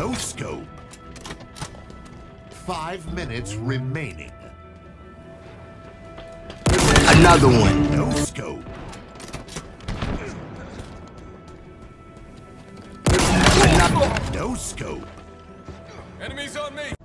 No scope. 5 minutes remaining. Another one. No scope. No scope. Enemies on me!